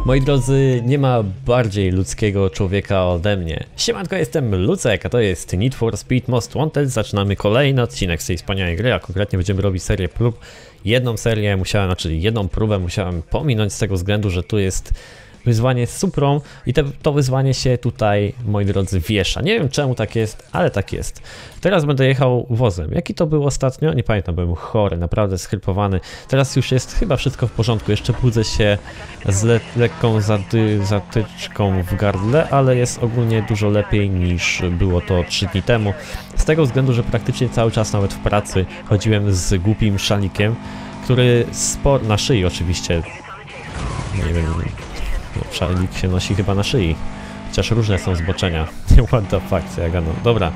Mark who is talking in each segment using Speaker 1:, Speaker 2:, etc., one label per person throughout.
Speaker 1: Moi drodzy, nie ma bardziej ludzkiego człowieka ode mnie. Siemanko, jestem Lucek, a to jest Need for Speed Most Wanted. Zaczynamy kolejny odcinek z tej wspaniałej gry, a konkretnie będziemy robić serię prób. Jedną próbę musiałem pominąć z tego względu, że tu jest wyzwanie z Suprą i to wyzwanie się tutaj, moi drodzy, wiesza. Nie wiem czemu tak jest, ale tak jest. Teraz będę jechał wozem. Jaki to był ostatnio? Nie pamiętam, byłem chory, naprawdę schrypowany. Teraz już jest chyba wszystko w porządku. Jeszcze budzę się z lekką zatyczką w gardle, ale jest ogólnie dużo lepiej niż było to 3 dni temu. Z tego względu, że praktycznie cały czas, nawet w pracy, chodziłem z głupim szalikiem, który na szyi oczywiście, nie wiem, szalik się nosi chyba na szyi, chociaż różne są zboczenia. What the fuck, co ja gadam. Dobra.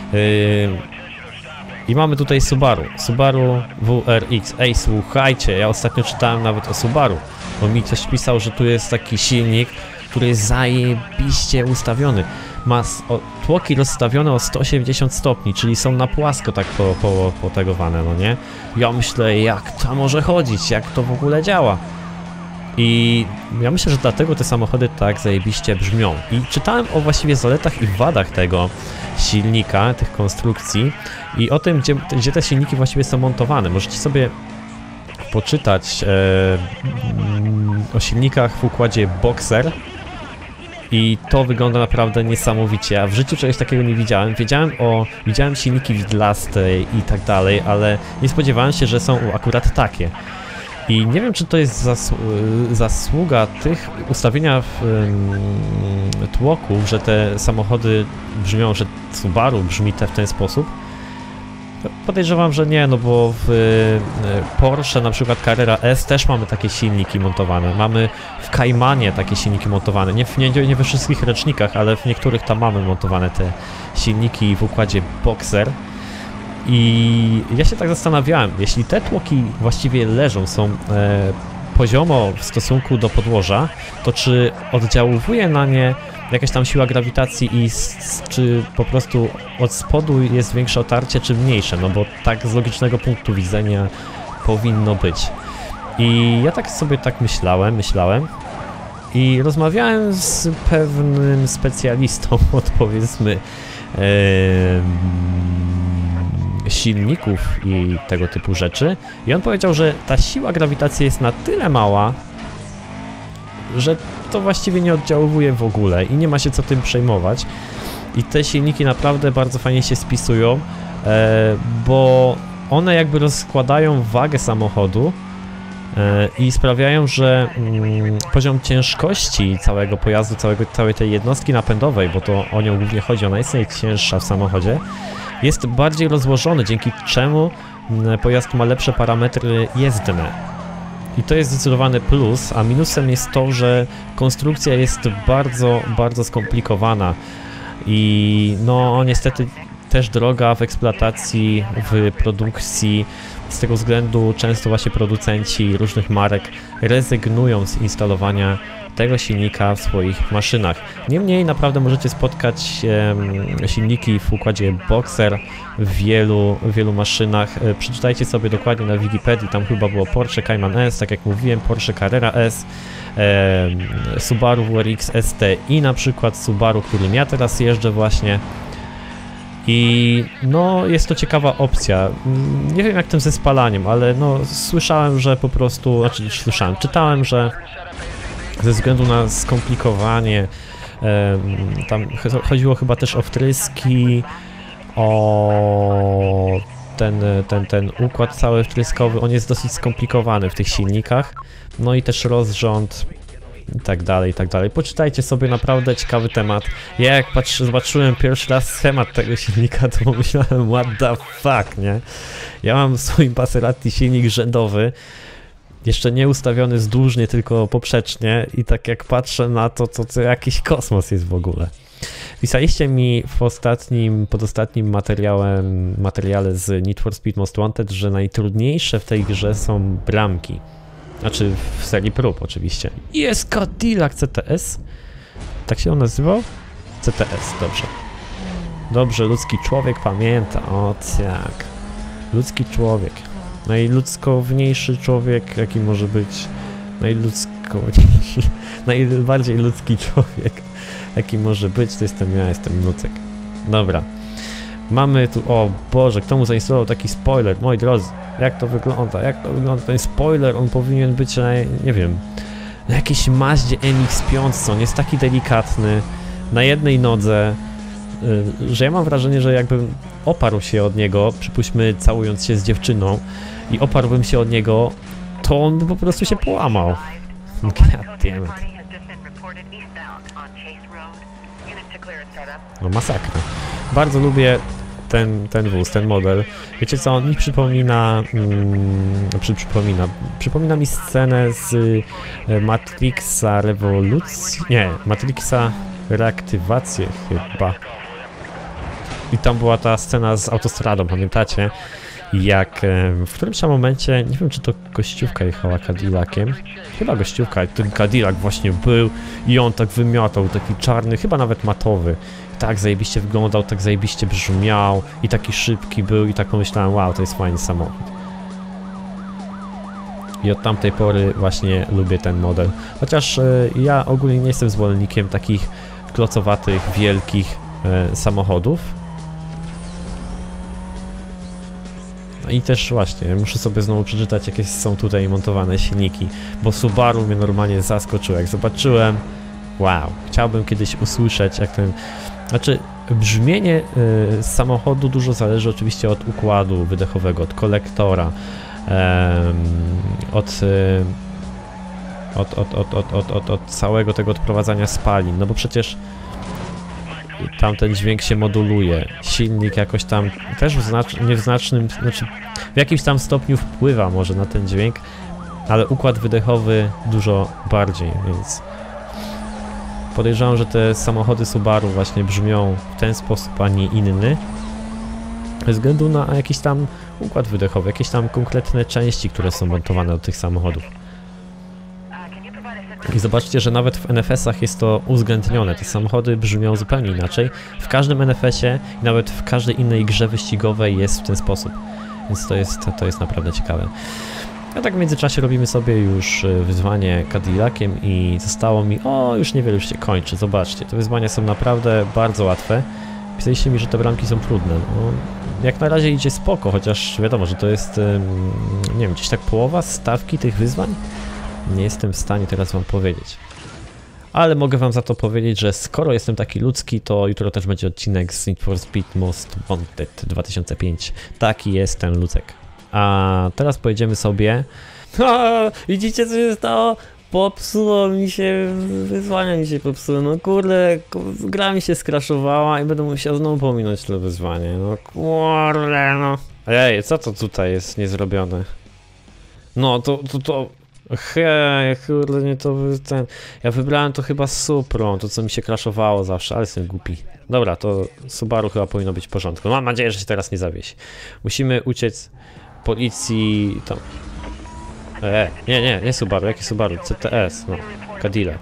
Speaker 1: I mamy tutaj Subaru WRX. Ej, słuchajcie, ja ostatnio czytałem nawet o Subaru, bo mi ktoś pisał, że tu jest taki silnik, który jest zajebiście ustawiony. Ma tłoki rozstawione o 180 stopni, czyli są na płasko tak potegowane, no nie? Ja myślę, jak to może chodzić, jak to w ogóle działa. I ja myślę, że dlatego te samochody tak zajebiście brzmią. I czytałem o właściwie zaletach i wadach tego silnika, tych konstrukcji i o tym, gdzie te silniki właściwie są montowane. Możecie sobie poczytać o silnikach w układzie Boxer i to wygląda naprawdę niesamowicie. Ja w życiu czegoś takiego nie widziałem. Widziałem silniki widlaste i tak dalej, ale nie spodziewałem się, że są akurat takie. I nie wiem, czy to jest zasługa tych ustawienia tłoków, że te samochody brzmią, że Subaru brzmi w ten sposób. Podejrzewam, że nie, no bo w Porsche, na przykład Carrera S, też mamy takie silniki montowane. Mamy w Caymanie takie silniki montowane. Nie we wszystkich rocznikach, ale w niektórych tam mamy montowane te silniki w układzie Boxer. I ja się tak zastanawiałem, jeśli te tłoki właściwie leżą, są poziomo w stosunku do podłoża, to czy oddziałuje na nie jakaś tam siła grawitacji i czy po prostu od spodu jest większe otarcie, czy mniejsze, no bo tak z logicznego punktu widzenia powinno być. I ja tak sobie myślałem i rozmawiałem z pewnym specjalistą od, powiedzmy, silników i tego typu rzeczy i on powiedział, że ta siła grawitacji jest na tyle mała, że to właściwie nie oddziałuje w ogóle i nie ma się co tym przejmować i te silniki naprawdę bardzo fajnie się spisują, bo one jakby rozkładają wagę samochodu i sprawiają, że poziom ciężkości całego pojazdu, całej tej jednostki napędowej, bo to o nią głównie chodzi, ona jest najcięższa w samochodzie, jest bardziej rozłożony, dzięki czemu pojazd ma lepsze parametry jezdne. I to jest zdecydowany plus, a minusem jest to, że konstrukcja jest bardzo, bardzo skomplikowana i no niestety też droga w eksploatacji, w produkcji. Z tego względu często właśnie producenci różnych marek rezygnują z instalowania tego silnika w swoich maszynach. Niemniej naprawdę możecie spotkać silniki w układzie Boxer w wielu maszynach. Przeczytajcie sobie dokładnie na Wikipedii, tam chyba było Porsche Cayman S, tak jak mówiłem, Porsche Carrera S, Subaru WRX ST i na przykład Subaru, którym ja teraz jeżdżę właśnie. I no jest to ciekawa opcja. Nie wiem jak tym ze spalaniem, ale no słyszałem, że po prostu, czytałem, że ze względu na skomplikowanie, tam chodziło chyba też o wtryski, o ten układ cały wtryskowy, on jest dosyć skomplikowany w tych silnikach, no i też rozrząd i tak dalej. Poczytajcie sobie, naprawdę ciekawy temat. Ja jak zobaczyłem pierwszy raz schemat tego silnika, to pomyślałem, what the fuck, nie? Ja mam w swoim Maserati silnik rzędowy, jeszcze nie ustawiony wzdłużnie, tylko poprzecznie i tak jak patrzę na to jakiś kosmos jest w ogóle. Pisaliście mi pod ostatnim materiale z Need for Speed Most Wanted, że najtrudniejsze w tej grze są bramki. Znaczy w serii prób oczywiście. Jest Cadillac CTS? Tak się on nazywał? CTS, dobrze. Dobrze, ludzki człowiek pamięta. O tak. Ludzki człowiek. Najludzkowniejszy człowiek, jaki może być. Najbardziej ludzki człowiek, jaki może być, to jestem ja, jestem Lucek. Dobra. Mamy tu, o Boże, kto mu zainstalował taki spoiler, moi drodzy, jak to wygląda, ten spoiler, on powinien być, nie wiem, na jakiejś Mazdzie MX-5, on jest taki delikatny, na jednej nodze, że ja mam wrażenie, że jakbym oparł się od niego, przypuśćmy całując się z dziewczyną i oparłbym się od niego, to on by po prostu się połamał. God damn it. No masakra. Bardzo lubię ten wóz, ten model. Wiecie co, on mi przypomina mi scenę z Matrixa Rewolucji, nie, Matrixa Reaktywacji chyba. I tam była ta scena z autostradą, pamiętacie? Jak w którymś tam momencie, nie wiem czy to gościówka jechała Cadillaciem, chyba gościówka, ten Cadillac właśnie był i on tak wymiatał, taki czarny, chyba nawet matowy. Tak zajebiście wyglądał, tak zajebiście brzmiał i taki szybki był i tak pomyślałem, wow, to jest fajny samochód. I od tamtej pory właśnie lubię ten model. Chociaż ja ogólnie nie jestem zwolennikiem takich klocowatych, wielkich samochodów. No i też właśnie, muszę sobie znowu przeczytać, jakie są tutaj montowane silniki, bo Subaru mnie normalnie zaskoczyło. Jak zobaczyłem, wow, chciałbym kiedyś usłyszeć, jak ten... Znaczy, brzmienie samochodu dużo zależy oczywiście od układu wydechowego, od kolektora, od całego tego odprowadzania spalin, no bo przecież tamten dźwięk się moduluje, silnik jakoś tam też w jakimś tam stopniu wpływa może na ten dźwięk, ale układ wydechowy dużo bardziej, więc podejrzewam, że te samochody Subaru właśnie brzmią w ten sposób, a nie inny, ze względu na jakiś tam układ wydechowy, jakieś tam konkretne części, które są montowane do tych samochodów. I zobaczcie, że nawet w NFS-ach jest to uwzględnione. Te samochody brzmią zupełnie inaczej. W każdym NFS-ie i nawet w każdej innej grze wyścigowej jest w ten sposób. Więc to jest naprawdę ciekawe. A tak w międzyczasie robimy sobie już wyzwanie Cadillaciem i zostało mi... O, już niewiele już się kończy. Zobaczcie, te wyzwania są naprawdę bardzo łatwe. Pisaliście mi, że te bramki są trudne. No, jak na razie idzie spoko, chociaż wiadomo, że to jest... nie wiem, gdzieś tak połowa stawki tych wyzwań? Nie jestem w stanie teraz wam powiedzieć. Ale mogę wam za to powiedzieć, że skoro jestem taki ludzki, to jutro też będzie odcinek z Need for Speed Most Wanted 2005. Taki jest ten Lucek. A teraz pojedziemy sobie... Widzicie, co się stało? Popsuło mi się... Wyzwania mi się popsuły. No kurde, gra mi się skraszowała i będę musiał znowu pominąć to wyzwanie. No kurde, no. Ej, co to tutaj jest niezrobione? No to... Hej, kurde, nie to ten... Ja wybrałem to chyba Suprą, to co mi się crashowało zawsze, ale jestem głupi. Dobra, to Subaru chyba powinno być w porządku. Mam nadzieję, że się teraz nie zawiesi. Musimy uciec policji... tam... nie Subaru, jaki Subaru? CTS, no, Cadillac.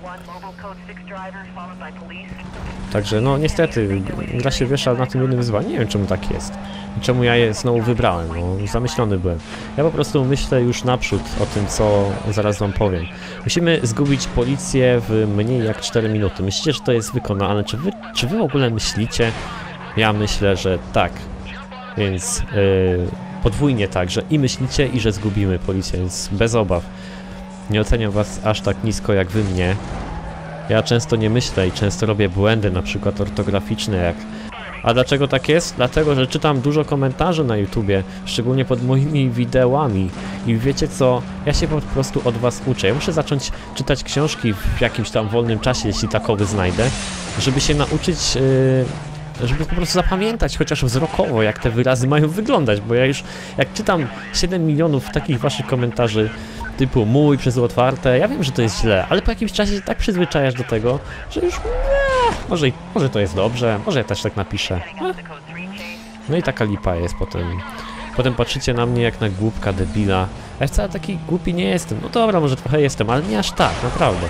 Speaker 1: Także, no niestety, gra się wiesza na tym jednym wyzwaniu. Nie wiem, czemu tak jest. I czemu ja je znowu wybrałem, no zamyślony byłem. Ja po prostu myślę już naprzód o tym, co zaraz wam powiem. Musimy zgubić policję w mniej jak 4 minuty. Myślicie, że to jest wykonane? Czy wy w ogóle myślicie? Ja myślę, że tak. Więc podwójnie tak, że i myślicie, i że zgubimy policję, więc bez obaw. Nie oceniam was aż tak nisko jak wy mnie. Ja często nie myślę i często robię błędy, na przykład ortograficzne jak... A dlaczego tak jest? Dlatego, że czytam dużo komentarzy na YouTubie, szczególnie pod moimi widełami. I wiecie co? Ja się po prostu od was uczę. Ja muszę zacząć czytać książki w jakimś tam wolnym czasie, jeśli takowy znajdę, żeby się nauczyć... żeby po prostu zapamiętać chociaż wzrokowo, jak te wyrazy mają wyglądać, bo ja już jak czytam 7 milionów takich waszych komentarzy typu mój przez otwarte, ja wiem, że to jest źle, ale po jakimś czasie się tak przyzwyczajasz do tego, że już może to jest dobrze, może ja też tak napiszę. No i taka lipa jest potem. Potem patrzycie na mnie jak na głupka, debila. Ja wcale taki głupi nie jestem. No dobra, może trochę jestem, ale nie aż tak, naprawdę.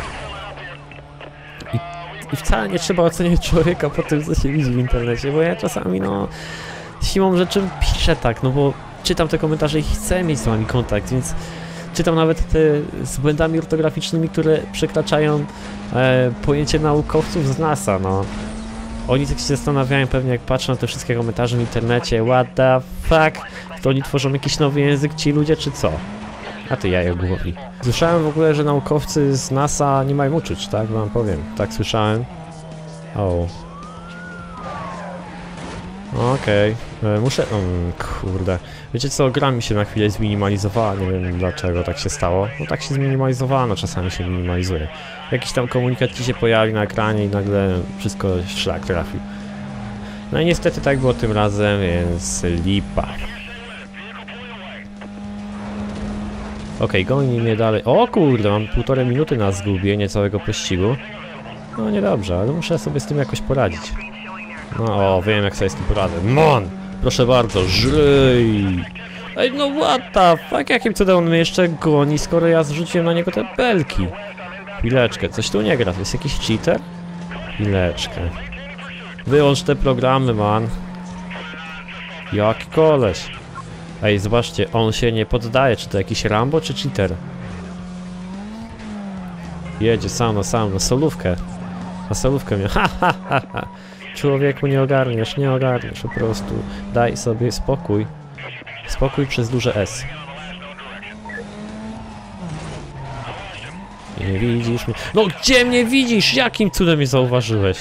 Speaker 1: I wcale nie trzeba oceniać człowieka po tym, co się widzi w internecie, bo ja czasami, no, siłą rzeczy piszę tak, no bo czytam te komentarze i chcę mieć z wami kontakt, więc czytam nawet te z błędami ortograficznymi, które przekraczają pojęcie naukowców z NASA, no. Oni tak się zastanawiają pewnie, jak patrzą na te wszystkie komentarze w internecie, what the fuck, to oni tworzą jakiś nowy język, ci ludzie, czy co? A ty jajo głowi. Słyszałem w ogóle, że naukowcy z NASA nie mają uczuć, tak? Wam powiem, tak słyszałem. O. Okej, muszę... kurde. Wiecie co, gra mi się na chwilę zminimalizowała, nie wiem dlaczego tak się stało. No tak się zminimalizowała, no czasami się minimalizuje. Jakiś tam komunikat ci się pojawi na ekranie i nagle wszystko szlak trafił. No i niestety tak było tym razem, więc lipa. Okej, goni mnie dalej. O kurde, mam 1,5 minuty na zgubienie całego pościgu. No niedobrze, ale muszę sobie z tym jakoś poradzić. No o, wiem jak sobie z tym poradzę. Mon! Proszę bardzo, żyj! Ej, no what the fuck, jakim cudem on mnie jeszcze goni, skoro ja zrzuciłem na niego te belki? Chwileczkę, coś tu nie gra, to jest jakiś cheater? Chwileczkę. Wyłącz te programy, man. Jaki koleś. Ej, zobaczcie, on się nie poddaje, czy to jakiś Rambo, czy cheater? Jedzie sam na solówkę. Na solówkę mnie, ha. Człowieku, nie ogarniesz, po prostu. Daj sobie spokój. Spokój przez duże S. Nie widzisz mnie. No gdzie mnie widzisz? Jakim cudem mnie zauważyłeś?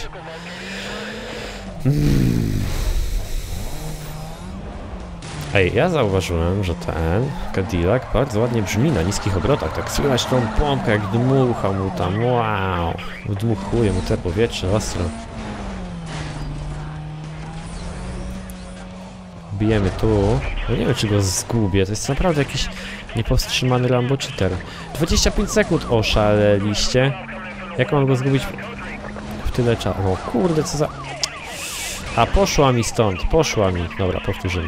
Speaker 1: Ej, ja zauważyłem, że ten Cadillac bardzo ładnie brzmi na niskich obrotach. Tak słychać tą pompkę, jak dmucha mu tam. Wow! Dmuchuje mu te powietrze ostro. Bijemy tu. No nie wiem, czy go zgubię. To jest naprawdę jakiś niepowstrzymany Rambo cheater. 25 sekund oszaleliście. Jak mam go zgubić w tyle czasu? O kurde, co za... A poszła mi stąd, poszła mi. Dobra, powtórzymy.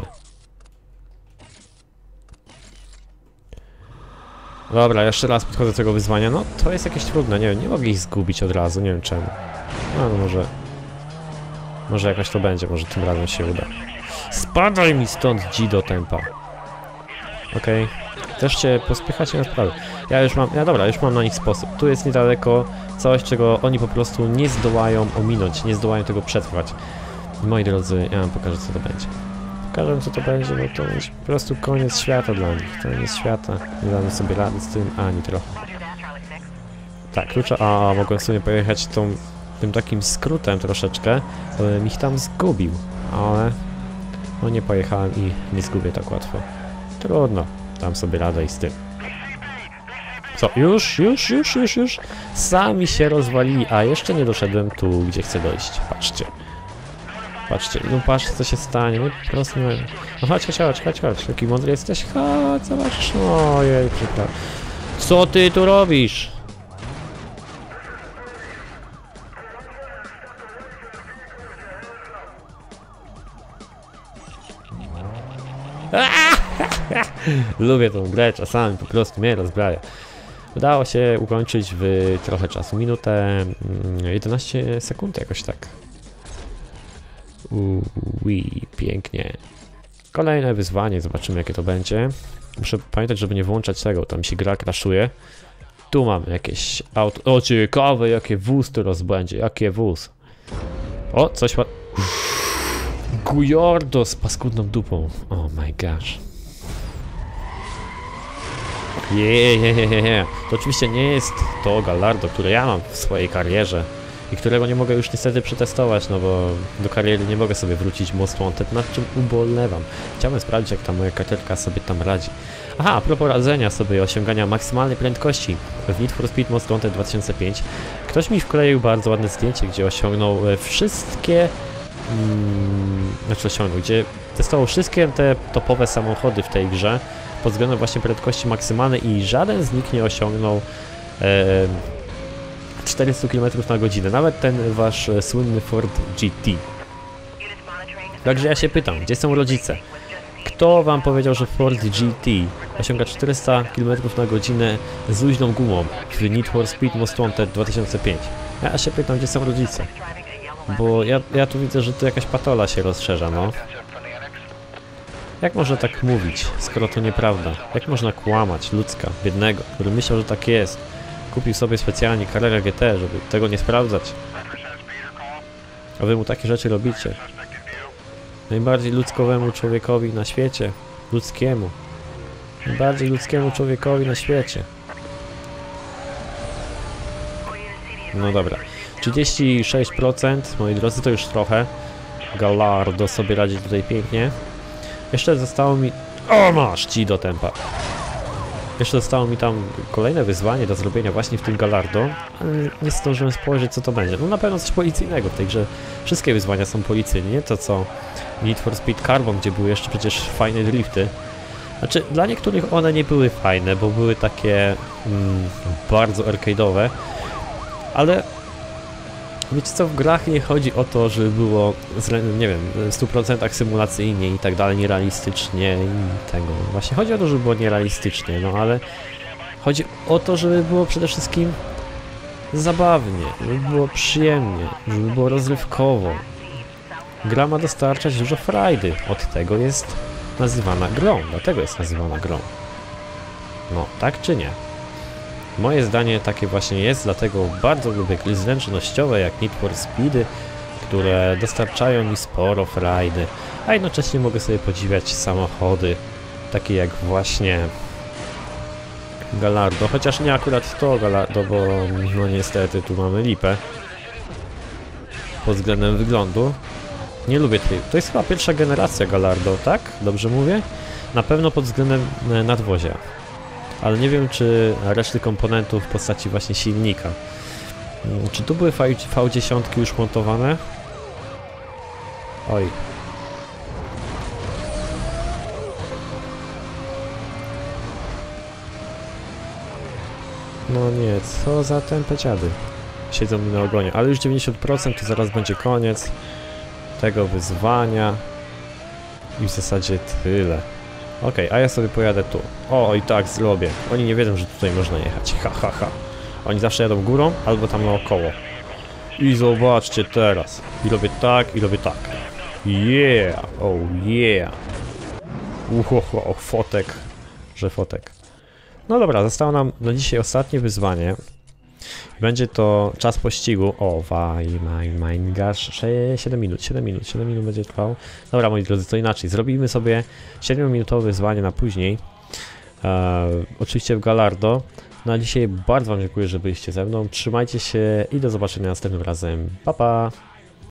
Speaker 1: Dobra, jeszcze raz podchodzę do tego wyzwania. No, to jest jakieś trudne, nie wiem, nie mogę ich zgubić od razu, nie wiem czemu. No, może jakoś to będzie, może tym razem się uda. Spadaj mi stąd, dzido tempa. Okej. Też cię pospychacie na sprawę. Dobra, już mam na nich sposób. Tu jest niedaleko coś, czego oni po prostu nie zdołają ominąć, nie zdołają tego przetrwać. Moi drodzy, ja wam pokażę, co to będzie. Pokażę, co to będzie, no to będzie po prostu koniec świata dla nich. Koniec świata. Nie damy sobie rady z tym, ani trochę. Tak, klucza, mogłem sobie pojechać tym takim skrótem troszeczkę, bym ich tam zgubił, ale no nie pojechałem i nie zgubię tak łatwo. Trudno, dam sobie radę i z tym. Co, już? Sami się rozwalili, a jeszcze nie doszedłem tu, gdzie chcę dojść. Patrzcie. No patrzcie, co się stanie, no po prostu nie... No chodź, jaki mądry jesteś, chodź, zobaczysz, ojej, przepraszam. Co ty tu robisz? Lubię tą grę, czasami po prostu mnie rozbraja. Udało się ukończyć w trochę czasu, minutę 11 sekund jakoś tak. Pięknie. Kolejne wyzwanie, zobaczymy jakie to będzie. Muszę pamiętać, żeby nie włączać tego, tam się gra crashuje. Tu mamy jakieś auto. O, ciekawe, jakie wóz teraz będzie, jakie wóz. O, coś ma... Guyordo z paskudną dupą. Oh my gosh. To oczywiście nie jest to Gallardo, które ja mam w swojej karierze i którego nie mogę już niestety przetestować, no bo do kariery nie mogę sobie wrócić Most Wanted, nad czym ubolewam. Chciałbym sprawdzić, jak ta moja karteczka sobie tam radzi. Aha, a propos radzenia sobie i osiągania maksymalnej prędkości w Need for Speed Most Wanted 2005, ktoś mi wkleił bardzo ładne zdjęcie, gdzie osiągnął wszystkie... gdzie testował wszystkie te topowe samochody w tej grze pod względem właśnie prędkości maksymalnej i żaden z nich nie osiągnął 400 km na godzinę, nawet ten wasz słynny Ford GT. Także ja się pytam, gdzie są rodzice? Kto wam powiedział, że Ford GT osiąga 400 km na godzinę z luźną gumą w Need for Speed Most Wanted 2005? Ja się pytam, gdzie są rodzice? Bo ja tu widzę, że tu jakaś patola się rozszerza, no. Jak można tak mówić, skoro to nieprawda? Jak można kłamać ludzka, biednego, który myślał, że tak jest? Kupił sobie specjalnie Carrera GT, żeby tego nie sprawdzać. A wy mu takie rzeczy robicie. Najbardziej ludzkowemu człowiekowi na świecie. Ludzkiemu. Najbardziej ludzkiemu człowiekowi na świecie. No dobra. 36%, moi drodzy, to już trochę. Gallardo sobie radzi tutaj pięknie. Jeszcze zostało mi... O, masz ci do tempa. Jeszcze zostało mi tam kolejne wyzwanie do zrobienia właśnie w tym Gallardo, ale nie zdążyłem spojrzeć, co to będzie. No na pewno coś policyjnego w tej grze. Wszystkie wyzwania są policyjne, nie to co Need for Speed Carbon, gdzie były jeszcze przecież fajne drifty. Znaczy, dla niektórych one nie były fajne, bo były takie bardzo arcade'owe, ale wiecie co, w grach nie chodzi o to, żeby było, nie wiem, w 100% symulacyjnie i tak dalej, nierealistycznie i tego. Właśnie chodzi o to, żeby było nierealistycznie, no ale chodzi o to, żeby było przede wszystkim zabawnie, żeby było przyjemnie, żeby było rozrywkowo. Gra ma dostarczać dużo frajdy, od tego jest nazywana grą, dlatego jest nazywana grą. No, tak czy nie? Moje zdanie takie właśnie jest, dlatego bardzo lubię gry zręcznościowe jak Need for Speedy, które dostarczają mi sporo frajdy, a jednocześnie mogę sobie podziwiać samochody, takie jak właśnie Gallardo, chociaż nie akurat to Gallardo, bo no niestety tu mamy lipę pod względem wyglądu. Nie lubię tej, to jest chyba pierwsza generacja Gallardo, tak? Dobrze mówię? Na pewno pod względem nadwozia. Ale nie wiem, czy reszty komponentów w postaci właśnie silnika. Czy tu były V10 już montowane? Oj. No nie, co za tępeciady. Siedzą mi na ogonie, ale już 90% to zaraz będzie koniec tego wyzwania. I w zasadzie tyle. Okej, a ja sobie pojadę tu. O, i tak zrobię. Oni nie wiedzą, że tutaj można jechać. Ha, ha, ha. Oni zawsze jadą górą, albo tam naokoło. I zobaczcie teraz. I robię tak, i robię tak. Yeah! Oh yeah! Uhoho, fotek. Że fotek. No dobra, zostało nam na dzisiaj ostatnie wyzwanie. Będzie to czas pościgu. O, mein gosh, 7 minut będzie trwał. Dobra, moi drodzy, to inaczej. Zrobimy sobie 7-minutowe wyzwanie na później. Oczywiście w Gallardo. Na dzisiaj bardzo wam dziękuję, że byliście ze mną. Trzymajcie się i do zobaczenia następnym razem. Pa, pa!